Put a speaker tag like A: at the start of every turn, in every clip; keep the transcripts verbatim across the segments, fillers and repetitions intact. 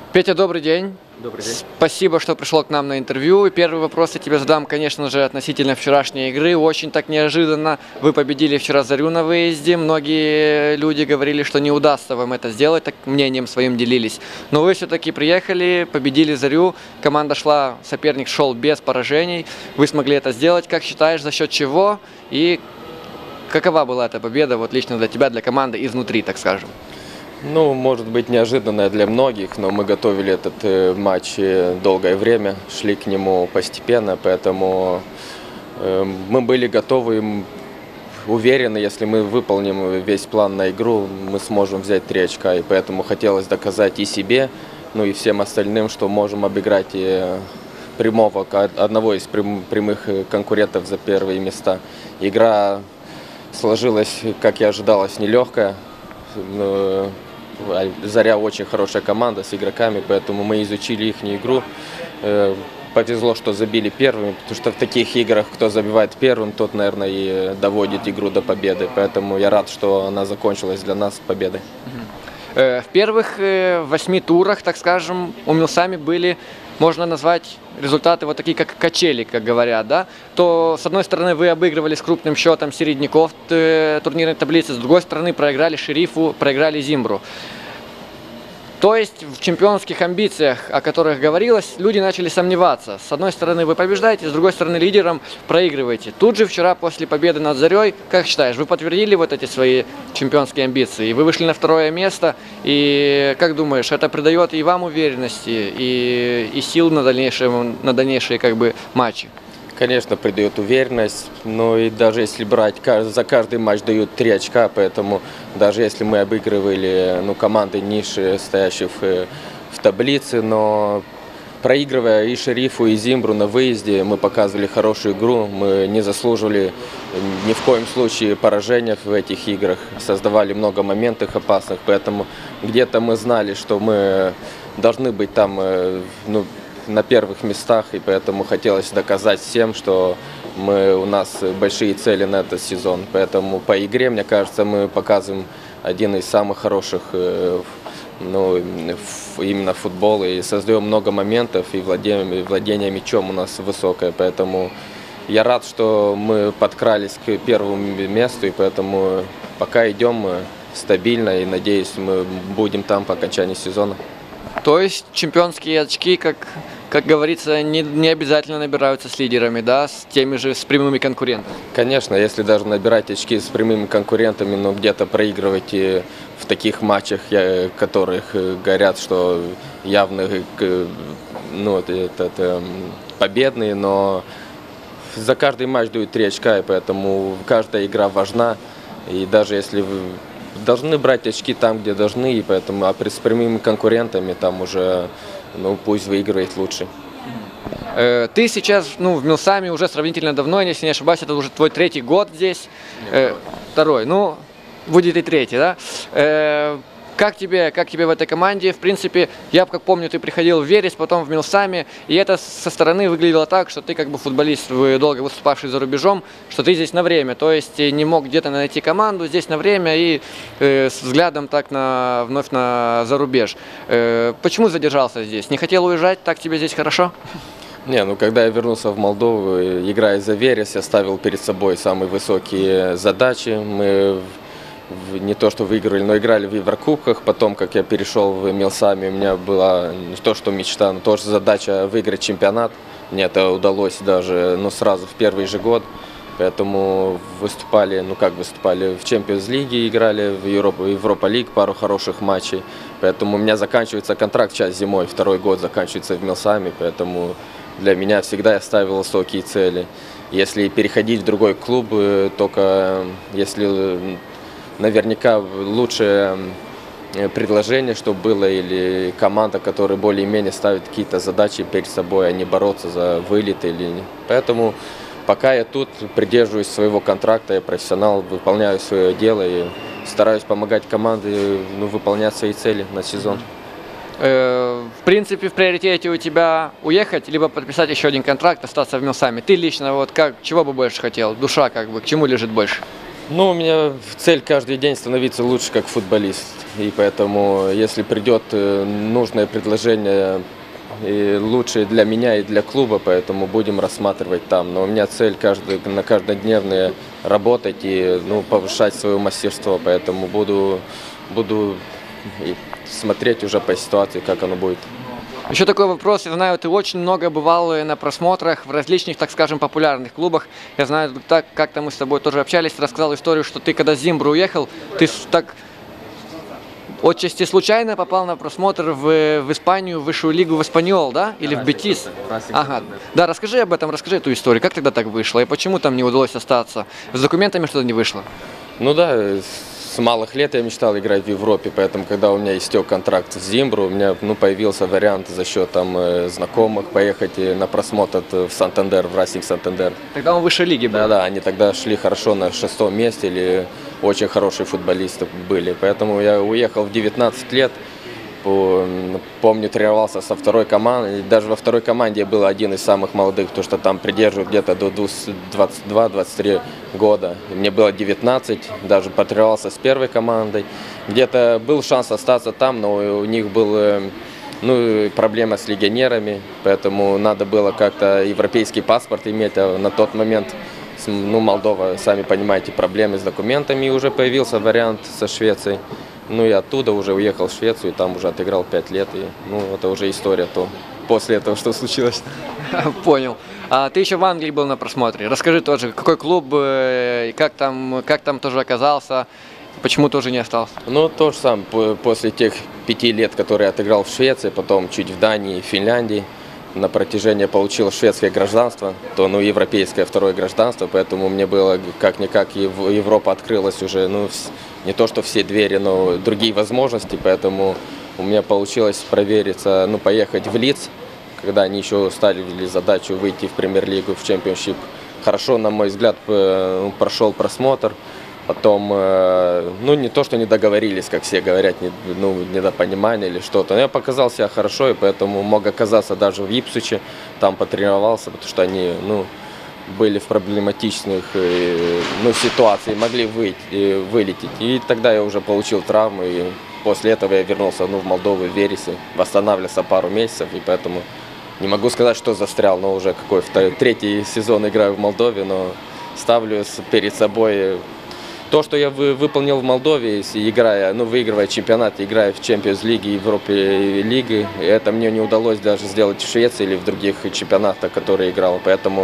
A: Петя, добрый день.
B: Добрый день.
A: Спасибо, что пришел к нам на интервью. И первый вопрос я тебе задам, конечно же, относительно вчерашней игры. Очень так неожиданно вы победили вчера Зарю на выезде. Многие люди говорили, что не удастся вам это сделать, так мнением своим делились. Но вы все-таки приехали, победили Зарю. Команда шла, соперник шел без поражений. Вы смогли это сделать. Как считаешь, за счет чего? И какова была эта победа вот лично для тебя, для команды изнутри, так скажем?
B: Ну, может быть, неожиданная для многих, но мы готовили этот э, матч долгое время, шли к нему постепенно, поэтому э, мы были готовы, уверены, если мы выполним весь план на игру, мы сможем взять три очка, и поэтому хотелось доказать и себе, ну и всем остальным, что можем обыграть и прямого, одного из прямых конкурентов за первые места. Игра сложилась, как и ожидалось, нелегкая. Заря очень хорошая команда с игроками, поэтому мы изучили их игру. Повезло, что забили первыми, потому что в таких играх, кто забивает первым, тот, наверное, и доводит игру до победы. Поэтому я рад, что она закончилась для нас победой.
A: В первых восьми турах, так скажем, у Милсами были, можно назвать, результаты вот такие, как качели, как говорят, да? То, с одной стороны, вы обыгрывали с крупным счетом середняков турнирной таблицы, с другой стороны, проиграли Шерифу, проиграли Зимбру. То есть в чемпионских амбициях, о которых говорилось, люди начали сомневаться. С одной стороны, вы побеждаете, с другой стороны, лидером проигрываете. Тут же вчера, после победы над Зарей, как считаешь, вы подтвердили вот эти свои чемпионские амбиции? Вы вышли на второе место, и как думаешь, это придает и вам уверенности, и, и сил на дальнейшие, на дальнейшие как бы, матчи?
B: Конечно, придает уверенность, но и даже если брать, за каждый матч дают три очка, поэтому даже если мы обыгрывали ну, команды ниже, стоящих в, в таблице, но проигрывая и Шерифу, и Зимбру на выезде, мы показывали хорошую игру, мы не заслуживали ни в коем случае поражения в этих играх, создавали много моментов опасных, поэтому где-то мы знали, что мы должны быть там, ну, на первых местах, и поэтому хотелось доказать всем, что мы, у нас большие цели на этот сезон. Поэтому по игре, мне кажется, мы показываем один из самых хороших ну, именно футбол, и создаем много моментов, и владение, владение мячом у нас высокое. Поэтому я рад, что мы подкрались к первому месту, и поэтому пока идем стабильно, и надеюсь, мы будем там по окончании сезона.
A: То есть чемпионские очки, как, как говорится, не, не обязательно набираются с лидерами, да, с теми же, с прямыми конкурентами?
B: Конечно, если даже набирать очки с прямыми конкурентами, но где-то проигрывать и в таких матчах, которых говорят, что явно ну, это, это победные, но за каждый матч дают три очка, и поэтому каждая игра важна, и даже если вы должны брать очки там, где должны, и поэтому а с прямыми конкурентами там уже, ну, пусть выигрывает лучше.
A: Ты сейчас, ну, в Милсами уже сравнительно давно, если не ошибаюсь, это уже твой третий год здесь. Нет, второй, ну, будет и третий, да? Как тебе, как тебе в этой команде? В принципе, я, как помню, ты приходил в Верес, потом в Милсами, и это со стороны выглядело так, что ты как бы футболист, долго выступавший за рубежом, что ты здесь на время, то есть не мог где-то найти команду, здесь на время и э, с взглядом так на, вновь на зарубеж. Э, почему задержался здесь? Не хотел уезжать, так тебе здесь хорошо?
B: Не, ну когда я вернулся в Молдову, играя за Верес, я ставил перед собой самые высокие задачи. Мы не то что выиграли, но играли в Еврокубках. Потом, как я перешел в Милсами, у меня была не то что мечта, но тоже задача выиграть чемпионат. Мне это удалось даже ну, сразу в первый же год. Поэтому выступали, ну как выступали, в Чемпионс Лиге играли, в Европа, Европа Лиг, пару хороших матчей. Поэтому у меня заканчивается контракт сейчас зимой, второй год заканчивается в Милсами. Поэтому для меня всегда я ставил высокие цели. Если переходить в другой клуб, только если наверняка лучшее предложение, чтобы было, или команда, которая более-менее ставит какие-то задачи перед собой, а не бороться за вылет. Или... Поэтому пока я тут придерживаюсь своего контракта, я профессионал, выполняю свое дело и стараюсь помогать команде ну, выполнять свои цели на сезон.
A: В принципе, в приоритете у тебя уехать, либо подписать еще один контракт, остаться в Милсами. Ты лично, вот как, чего бы больше хотел? Душа как бы, к чему лежит больше?
B: Ну, у меня цель каждый день становиться лучше как футболист. И поэтому, если придет э, нужное предложение и лучшее для меня и для клуба, поэтому будем рассматривать там. Но у меня цель каждый, на каждодневные работать и ну, повышать свое мастерство. Поэтому буду, буду и смотреть уже по ситуации, как оно будет.
A: Еще такой вопрос. Я знаю, ты очень много бывал на просмотрах в различных, так скажем, популярных клубах. Я знаю, так как-то мы с тобой тоже общались, ты рассказал историю, что ты когда с Зимбру уехал, ты с- так отчасти случайно попал на просмотр в, в Испанию, в высшую лигу, в Эспаньол, да? Или в Бетис? Ага. Да, расскажи об этом, расскажи эту историю. Как тогда так вышло и почему там не удалось остаться? С документами что-то не вышло?
B: Ну да, с малых лет я мечтал играть в Европе, поэтому когда у меня истек контракт с Зимбру, у меня ну, появился вариант за счет там, э, знакомых поехать и на просмотр в Сантандер, в Рейсинг Сантандер.
A: Тогда он в высшей лиге был.
B: Да-да, они тогда шли хорошо на шестом месте, или очень хорошие футболисты были. Поэтому я уехал в девятнадцать лет. По- Помню, тренировался со второй командой. Даже во второй команде я был один из самых молодых, потому что там придерживают где-то до двадцати двух — двадцати трёх года. Мне было девятнадцать, даже потренировался с первой командой. Где-то был шанс остаться там, но у них был ну, проблема с легионерами, поэтому надо было как-то европейский паспорт иметь, а на тот момент ну, Молдова, сами понимаете, проблемы с документами, и уже появился вариант со Швецией. Ну и оттуда уже уехал в Швецию, и там уже отыграл пять лет, и ну, это уже история то после этого, что случилось.
A: Понял. А ты еще в Англии был на просмотре. Расскажи тоже, какой клуб, э, и как там, как там тоже оказался, почему тоже не остался?
B: Ну, то же самое, по- после тех пяти лет, которые я отыграл в Швеции, потом чуть в Дании, в Финляндии, на протяжении получил шведское гражданство, то ну, европейское второе гражданство, поэтому мне было как-никак, Ев- Европа открылась уже, ну, вс- не то что все двери, но другие возможности, поэтому у меня получилось провериться, ну, поехать в Лидс, когда они еще ставили задачу выйти в премьер-лигу, в чемпионшип. Хорошо, на мой взгляд, п- ну, прошел просмотр. Потом, э, ну, не то, что не договорились, как все говорят, не, ну, недопонимание или что-то. Но я показал себя хорошо, и поэтому мог оказаться даже в Ипсвиче, там потренировался, потому что они, ну, были в проблематичных э, ну, ситуациях, могли выйти, э, вылететь. И тогда я уже получил травму, и после этого я вернулся ну, в Молдову, в Вересе, восстанавливался пару месяцев, и поэтому не могу сказать, что застрял, но уже какой второй, третий сезон играю в Молдове, но ставлю с- перед собой то, что я вы- выполнил в Молдове, если играя, ну, выигрывая чемпионат, играя в Champions Лиге, Европе лиги, это мне не удалось даже сделать в Швеции или в других чемпионатах, которые играл, поэтому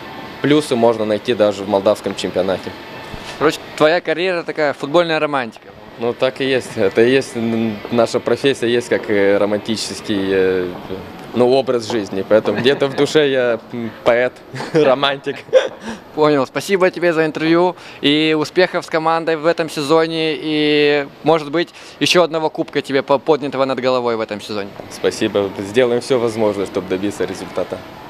B: плюсы можно найти даже в молдавском чемпионате.
A: Короче, твоя карьера такая футбольная романтика.
B: Ну, так и есть. Это и есть, м, наша профессия есть как э, романтический э, ну, образ жизни. Поэтому где-то в душе я м, поэт, романтик.
A: Понял. Спасибо тебе за интервью и успехов с командой в этом сезоне. И, может быть, еще одного кубка тебе по- поднятого над головой в этом сезоне.
B: Спасибо. Сделаем все возможное, чтобы добиться результата.